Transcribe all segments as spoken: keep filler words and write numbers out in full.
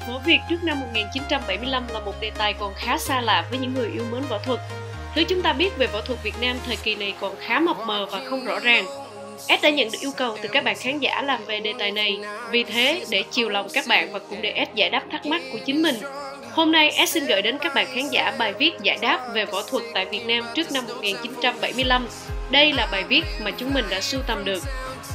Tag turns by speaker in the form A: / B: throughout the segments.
A: Võ Việt trước năm một nghìn chín trăm bảy mươi lăm là một đề tài còn khá xa lạ với những người yêu mến võ thuật. Thứ chúng ta biết về võ thuật Việt Nam thời kỳ này còn khá mập mờ và không rõ ràng. S đã nhận được yêu cầu từ các bạn khán giả làm về đề tài này. Vì thế, để chiều lòng các bạn và cũng để S giải đáp thắc mắc của chính mình, hôm nay S xin gửi đến các bạn khán giả bài viết giải đáp về võ thuật tại Việt Nam trước năm một nghìn chín trăm bảy mươi lăm. Đây là bài viết mà chúng mình đã sưu tầm được.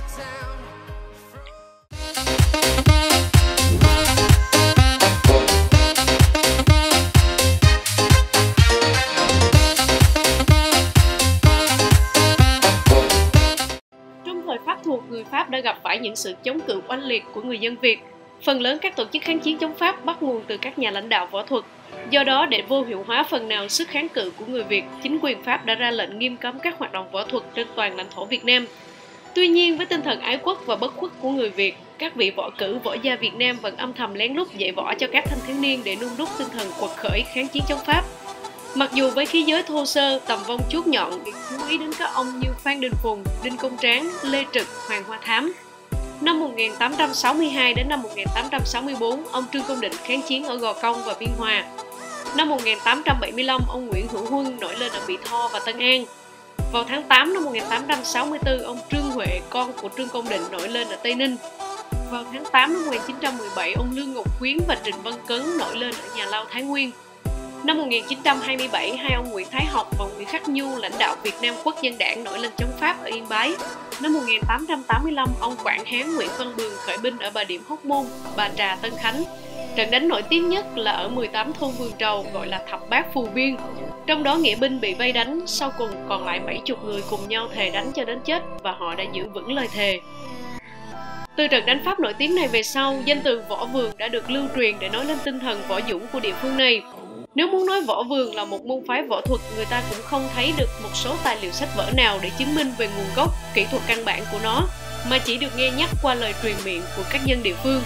A: Thời Pháp thuộc, người Pháp đã gặp phải những sự chống cự oanh liệt của người dân Việt. Phần lớn các tổ chức kháng chiến chống Pháp bắt nguồn từ các nhà lãnh đạo võ thuật. Do đó, để vô hiệu hóa phần nào sức kháng cự của người Việt, chính quyền Pháp đã ra lệnh nghiêm cấm các hoạt động võ thuật trên toàn lãnh thổ Việt Nam. Tuy nhiên, với tinh thần ái quốc và bất khuất của người Việt, các vị võ cử, võ gia Việt Nam vẫn âm thầm lén lút dạy võ cho các thanh thiếu niên để nung đúc tinh thần quật khởi kháng chiến chống Pháp. Mặc dù với khí giới thô sơ, tầm vong chuốt nhọn, việc chú ý đến các ông như Phan Đình Phùng, Đinh Công Tráng, Lê Trực, Hoàng Hoa Thám. Năm một nghìn tám trăm sáu mươi hai đến năm một nghìn tám trăm sáu mươi tư, ông Trương Công Định kháng chiến ở Gò Công và Biên Hòa. Năm một nghìn tám trăm bảy mươi lăm, ông Nguyễn Hữu Huân nổi lên ở Mỹ Tho và Tân An. Vào tháng tám năm một nghìn tám trăm sáu mươi tư, ông Trương Huệ, con của Trương Công Định, nổi lên ở Tây Ninh. Vào tháng tám năm một nghìn chín trăm mười bảy, ông Lương Ngọc Quyến và Trịnh Văn Cấn nổi lên ở Nhà Lao Thái Nguyên. Năm một nghìn chín trăm hai mươi bảy, hai ông Nguyễn Thái Học và Nguyễn Khắc Nhu, lãnh đạo Việt Nam Quốc dân đảng, nổi lên chống Pháp ở Yên Bái. Năm một nghìn tám trăm tám mươi lăm, ông Quảng Hán Nguyễn Văn Bường khởi binh ở Bà Điểm Hóc Môn, Bà Trà, Tân Khánh. Trận đánh nổi tiếng nhất là ở mười tám thôn Vườn Trầu, gọi là Thập Bát Phù Viên. Trong đó nghĩa binh bị vây đánh, sau cùng còn lại bảy mươi người cùng nhau thề đánh cho đến chết và họ đã giữ vững lời thề. Từ trận đánh Pháp nổi tiếng này về sau, danh từ Võ Vườn đã được lưu truyền để nói lên tinh thần võ dũng của địa phương này. Nếu muốn nói Võ Vườn là một môn phái võ thuật, người ta cũng không thấy được một số tài liệu sách vở nào để chứng minh về nguồn gốc, kỹ thuật căn bản của nó, mà chỉ được nghe nhắc qua lời truyền miệng của các dân địa phương.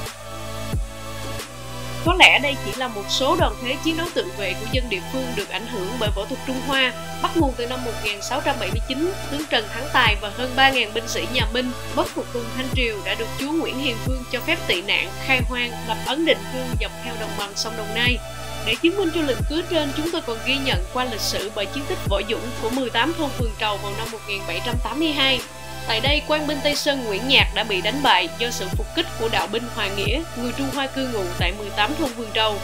A: Có lẽ đây chỉ là một số đoàn thế chiến đấu tự vệ của dân địa phương được ảnh hưởng bởi võ thuật Trung Hoa, bắt nguồn từ năm một nghìn sáu trăm bảy mươi chín, tướng Trần Thắng Tài và hơn ba nghìn binh sĩ nhà Minh, bất phục tùng Thanh Triều đã được chúa Nguyễn Hiền Vương cho phép tị nạn, khai hoang, lập ấn định cư dọc theo đồng bằng sông Đồng Nai. Để chứng minh cho luận cứ trên, chúng tôi còn ghi nhận qua lịch sử bởi chiến tích võ dũng của mười tám thôn Vườn Trầu vào năm một nghìn bảy trăm tám mươi hai. Tại đây, quan binh Tây Sơn Nguyễn Nhạc đã bị đánh bại do sự phục kích của đạo binh Hòa Nghĩa, người Trung Hoa cư ngụ tại mười tám thôn Vườn Trầu.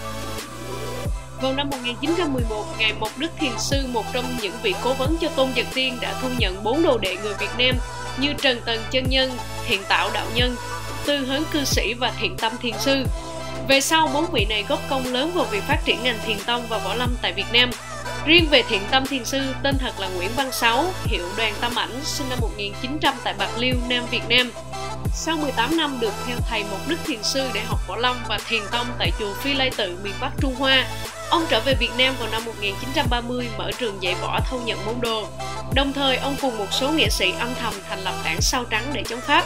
A: Vào năm một nghìn chín trăm mười một, Ngài Mộc Đức Thiền Sư, một trong những vị cố vấn cho Tôn Giật Tiên, đã thu nhận bốn đồ đệ người Việt Nam như Trần Tần Chân Nhân, Thiện Tạo Đạo Nhân, Tư Hớn Cư Sĩ và Thiện Tâm Thiền Sư. Về sau, bốn vị này góp công lớn vào việc phát triển ngành thiền tông và võ lâm tại Việt Nam. Riêng về Thiện Tâm Thiền Sư, tên thật là Nguyễn Văn Sáu, hiệu Đoàn Tâm Ảnh, sinh năm một nghìn chín trăm tại Bạc Liêu, Nam Việt Nam. Sau mười tám năm được theo thầy Mộc Đức Thiền Sư để học võ lâm và thiền tông tại chùa Phi Lai Tự, miền Bắc Trung Hoa, ông trở về Việt Nam vào năm một nghìn chín trăm ba mươi, mở trường dạy võ Thâu Nhận Môn Đồ. Đồng thời, ông cùng một số nghệ sĩ âm thầm thành lập đảng Sao Trắng để chống Pháp.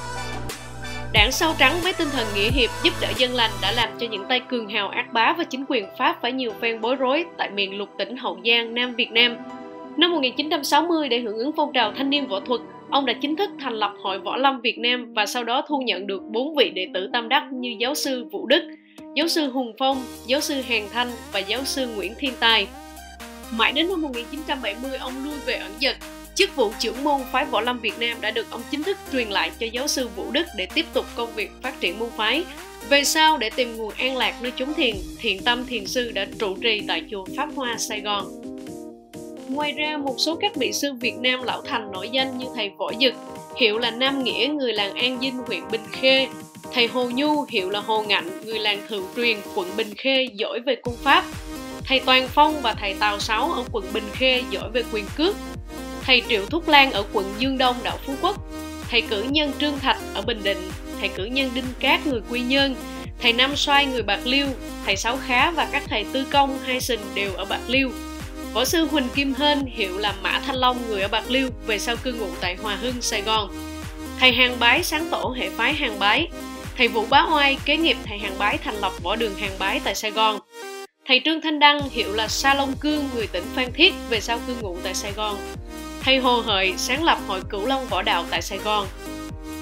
A: Đảng Sao Trắng với tinh thần nghĩa hiệp giúp đỡ dân lành đã làm cho những tay cường hào ác bá và chính quyền Pháp phải nhiều phen bối rối tại miền lục tỉnh Hậu Giang, Nam Việt Nam. Năm một nghìn chín trăm sáu mươi, để hưởng ứng phong trào thanh niên võ thuật, ông đã chính thức thành lập Hội Võ Lâm Việt Nam và sau đó thu nhận được bốn vị đệ tử tam đắc như giáo sư Vũ Đức, giáo sư Hùng Phong, giáo sư Hàn Thanh và giáo sư Nguyễn Thiên Tài. Mãi đến năm một nghìn chín trăm bảy mươi, ông lui về ẩn dật. Chức vụ trưởng môn phái Võ Lâm Việt Nam đã được ông chính thức truyền lại cho giáo sư Vũ Đức để tiếp tục công việc phát triển môn phái. Về sau, để tìm nguồn an lạc nơi chốn thiền, Thiện Tâm Thiền Sư đã trụ trì tại chùa Pháp Hoa, Sài Gòn. Ngoài ra, một số các vị sư Việt Nam lão thành nổi danh như thầy Võ Dực, hiệu là Nam Nghĩa, người làng An Dinh, huyện Bình Khê; thầy Hồ Nhu, hiệu là Hồ Ngạnh, người làng Thượng Truyền, quận Bình Khê, giỏi về cung pháp; thầy Toàn Phong và thầy Tào Sáu ở quận Bình Khê, giỏi về quyền cước; thầy Triệu Thúc Lan ở quận Dương Đông, đảo Phú Quốc; thầy cử nhân Trương Thạch ở Bình Định; thầy cử nhân Đinh Cát, người Quy Nhơn; thầy Nam Soai, người Bạc Liêu; thầy Sáu Khá và các thầy Tư Công, Hai Sình đều ở Bạc Liêu; võ sư Huỳnh Kim Hên, hiệu là Mã Thanh Long, người ở Bạc Liêu, về sau cư ngụ tại Hòa Hưng, Sài Gòn; thầy Hàng Bái, sáng tổ hệ phái Hàng Bái; thầy Vũ Bá Oai, kế nghiệp thầy Hàng Bái, thành lập võ đường Hàng Bái tại Sài Gòn; thầy Trương Thanh Đăng, hiệu là Sa Long Cương, người tỉnh Phan Thiết, về sau cư ngụ tại Sài Gòn; thầy Hồ Hợi, sáng lập Hội Cửu Long Võ Đạo tại Sài Gòn.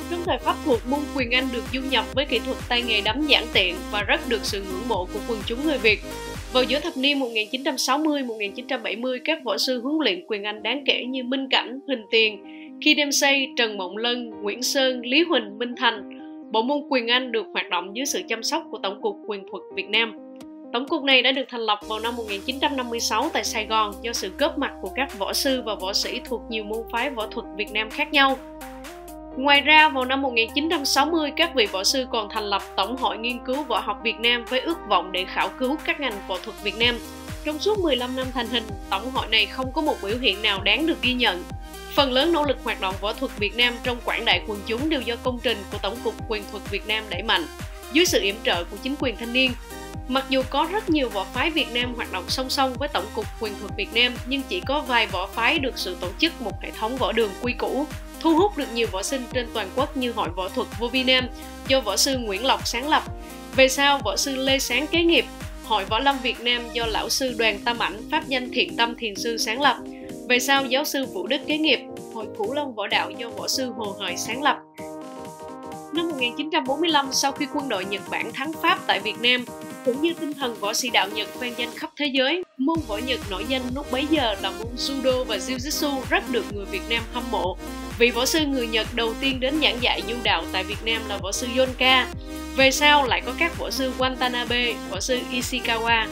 A: Trong thời Pháp thuộc, môn quyền Anh được du nhập với kỹ thuật tay nghề đấm giản tiện và rất được sự ngưỡng mộ của quần chúng người Việt. Vào giữa thập niên một nghìn chín trăm sáu mươi đến một nghìn chín trăm bảy mươi, các võ sư huấn luyện quyền Anh đáng kể như Minh Cảnh, Huỳnh Tiền, Khi Dempsey, Trần Mộng Lân, Nguyễn Sơn, Lý Huỳnh, Minh Thành. Bộ môn quyền Anh được hoạt động dưới sự chăm sóc của Tổng cục Quyền thuật Việt Nam. Tổng cục này đã được thành lập vào năm một nghìn chín trăm năm mươi sáu tại Sài Gòn do sự góp mặt của các võ sư và võ sĩ thuộc nhiều môn phái võ thuật Việt Nam khác nhau. Ngoài ra, vào năm một nghìn chín trăm sáu mươi, các vị võ sư còn thành lập Tổng hội Nghiên cứu Võ học Việt Nam với ước vọng để khảo cứu các ngành võ thuật Việt Nam. Trong suốt mười lăm năm thành hình, Tổng hội này không có một biểu hiện nào đáng được ghi nhận. Phần lớn nỗ lực hoạt động võ thuật Việt Nam trong quảng đại quần chúng đều do công trình của Tổng cục Quyền thuật Việt Nam đẩy mạnh, dưới sự yểm trợ của chính quyền thanh niên. Mặc dù có rất nhiều võ phái Việt Nam hoạt động song song với Tổng cục Quyền thuật Việt Nam, nhưng chỉ có vài võ phái được sự tổ chức một hệ thống võ đường quy củ, thu hút được nhiều võ sinh trên toàn quốc như Hội Võ thuật Vô Vi Nam do võ sư Nguyễn Lộc sáng lập. Về sau, võ sư Lê Sáng kế nghiệp. Hội Võ lâm Việt Nam do lão sư Đoàn Tam Ảnh, pháp danh Thiện Tâm Thiền Sư sáng lập. Về sau, giáo sư Vũ Đức kế nghiệp. Hội Cửu Long Võ đạo do võ sư Hồ Hời sáng lập. Năm một nghìn chín trăm bốn mươi lăm, sau khi quân đội Nhật Bản thắng Pháp tại Việt Nam, cũng như tinh thần võ sĩ đạo Nhật vang danh khắp thế giới, môn võ Nhật nổi danh lúc bấy giờ là môn Judo và Jiu-Jitsu rất được người Việt Nam hâm mộ. Vị võ sư người Nhật đầu tiên đến giảng dạy Nhu đạo tại Việt Nam là võ sư Yonka. Về sau lại có các võ sư Watanabe, võ sư Ishikawa.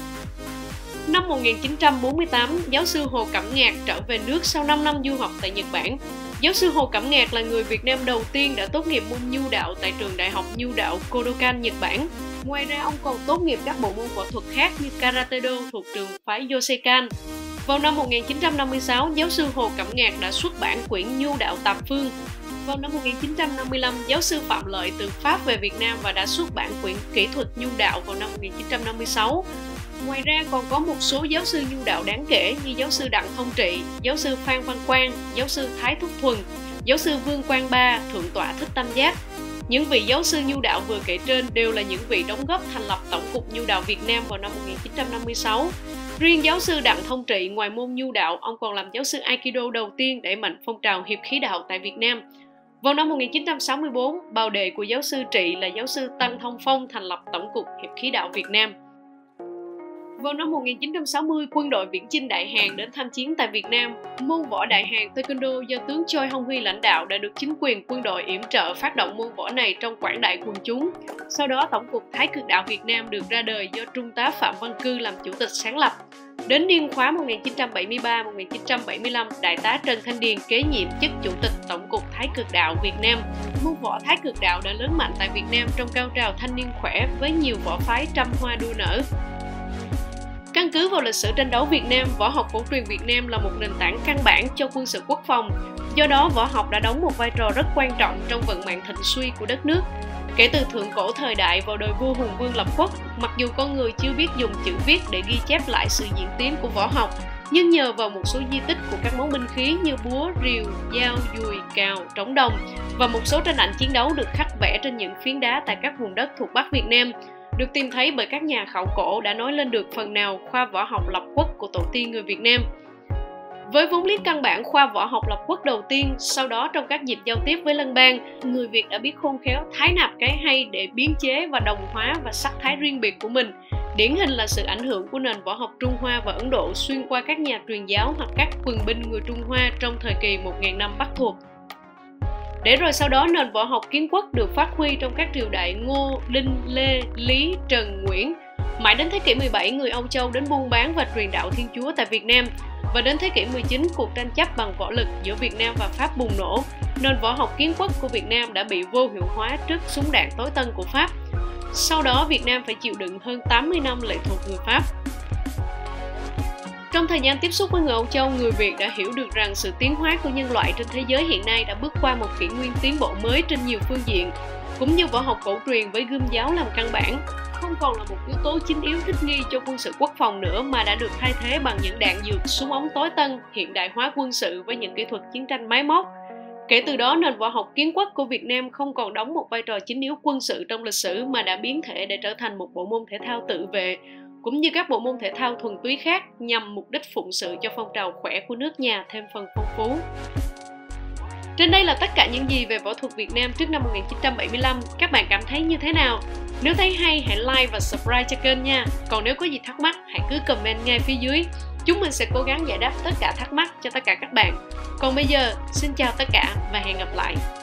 A: Năm một nghìn chín trăm bốn mươi tám, giáo sư Hồ Cẩm Ngạc trở về nước sau năm năm du học tại Nhật Bản. Giáo sư Hồ Cẩm Ngạc là người Việt Nam đầu tiên đã tốt nghiệp môn Nhu đạo tại trường Đại học Nhu đạo Kodokan, Nhật Bản. Ngoài ra, ông còn tốt nghiệp các bộ môn võ thuật khác như Karate-do thuộc trường phái Yosekan. Vào năm một nghìn chín trăm năm mươi sáu, giáo sư Hồ Cẩm Ngạc đã xuất bản quyển Nhu đạo Tạp Phương. Vào năm một nghìn chín trăm năm mươi lăm, giáo sư Phạm Lợi từ Pháp về Việt Nam và đã xuất bản quyển Kỹ thuật Nhu đạo vào năm một nghìn chín trăm năm mươi sáu. Ngoài ra còn có một số giáo sư Nhu đạo đáng kể như giáo sư Đặng Thông Trị, giáo sư Phan Văn Quang, giáo sư Thái Thúc Thuần, giáo sư Vương Quang Ba, Thượng tọa Thích Tam Giác. Những vị giáo sư Nhu đạo vừa kể trên đều là những vị đóng góp thành lập Tổng cục Nhu đạo Việt Nam vào năm một nghìn chín trăm năm mươi sáu. Riêng giáo sư Đặng Thông Trị, ngoài môn Nhu đạo, ông còn làm giáo sư Aikido đầu tiên đẩy mạnh phong trào hiệp khí đạo tại Việt Nam. Vào năm một nghìn chín trăm sáu mươi tư, bào đệ của giáo sư Trị là giáo sư Tăng Thông Phong thành lập Tổng cục Hiệp khí đạo Việt Nam. Vào năm một nghìn chín trăm sáu mươi, quân đội Viễn Chinh Đại Hàn đến tham chiến tại Việt Nam. Môn võ Đại Hàn Taekwondo do tướng Choi Hong Huy lãnh đạo đã được chính quyền quân đội yểm trợ phát động môn võ này trong quảng đại quần chúng. Sau đó, Tổng cục Thái Cực đạo Việt Nam được ra đời do Trung tá Phạm Văn Cư làm chủ tịch sáng lập. Đến niên khóa một nghìn chín trăm bảy mươi ba đến một nghìn chín trăm bảy mươi lăm, Đại tá Trần Thanh Điền kế nhiệm chức chủ tịch Tổng cục Thái Cực đạo Việt Nam. Môn võ Thái Cực đạo đã lớn mạnh tại Việt Nam trong cao trào thanh niên khỏe với nhiều võ phái trăm hoa đua nở. Căn cứ vào lịch sử tranh đấu Việt Nam, võ học cổ truyền Việt Nam là một nền tảng căn bản cho quân sự quốc phòng. Do đó, võ học đã đóng một vai trò rất quan trọng trong vận mạng thịnh suy của đất nước. Kể từ thượng cổ thời đại vào đời vua Hùng Vương lập quốc, mặc dù con người chưa biết dùng chữ viết để ghi chép lại sự diễn tiến của võ học, nhưng nhờ vào một số di tích của các món binh khí như búa, rìu, dao, dùi, cào, trống đồng và một số tranh ảnh chiến đấu được khắc vẽ trên những phiến đá tại các vùng đất thuộc Bắc Việt Nam, được tìm thấy bởi các nhà khảo cổ đã nói lên được phần nào khoa võ học lập quốc của tổ tiên người Việt Nam. Với vốn liếng căn bản khoa võ học lập quốc đầu tiên, sau đó trong các dịp giao tiếp với lân bang, người Việt đã biết khôn khéo thái nạp cái hay để biến chế và đồng hóa và sắc thái riêng biệt của mình. Điển hình là sự ảnh hưởng của nền võ học Trung Hoa và Ấn Độ xuyên qua các nhà truyền giáo hoặc các quần binh người Trung Hoa trong thời kỳ một nghìn năm Bắc thuộc. Để rồi sau đó nền võ học kiến quốc được phát huy trong các triều đại Ngô, Đinh, Lê, Lý, Trần, Nguyễn. Mãi đến thế kỷ mười bảy, người Âu Châu đến buôn bán và truyền đạo Thiên Chúa tại Việt Nam. Và đến thế kỷ mười chín, cuộc tranh chấp bằng võ lực giữa Việt Nam và Pháp bùng nổ. Nền võ học kiến quốc của Việt Nam đã bị vô hiệu hóa trước súng đạn tối tân của Pháp. Sau đó, Việt Nam phải chịu đựng hơn tám mươi năm lệ thuộc người Pháp. Trong thời gian tiếp xúc với người Âu Châu, người Việt đã hiểu được rằng sự tiến hóa của nhân loại trên thế giới hiện nay đã bước qua một kỷ nguyên tiến bộ mới trên nhiều phương diện, cũng như võ học cổ truyền với gươm giáo làm căn bản, không còn là một yếu tố chính yếu thích nghi cho quân sự quốc phòng nữa mà đã được thay thế bằng những đạn dược, súng ống tối tân, hiện đại hóa quân sự với những kỹ thuật chiến tranh máy móc. Kể từ đó, nền võ học kiến quốc của Việt Nam không còn đóng một vai trò chính yếu quân sự trong lịch sử mà đã biến thể để trở thành một bộ môn thể thao tự vệ, cũng như các bộ môn thể thao thuần túy khác nhằm mục đích phụng sự cho phong trào khỏe của nước nhà thêm phần phong phú. Trên đây là tất cả những gì về võ thuật Việt Nam trước năm một nghìn chín trăm bảy mươi lăm. Các bạn cảm thấy như thế nào? Nếu thấy hay hãy like và subscribe cho kênh nha. Còn nếu có gì thắc mắc hãy cứ comment ngay phía dưới. Chúng mình sẽ cố gắng giải đáp tất cả thắc mắc cho tất cả các bạn. Còn bây giờ, xin chào tất cả và hẹn gặp lại.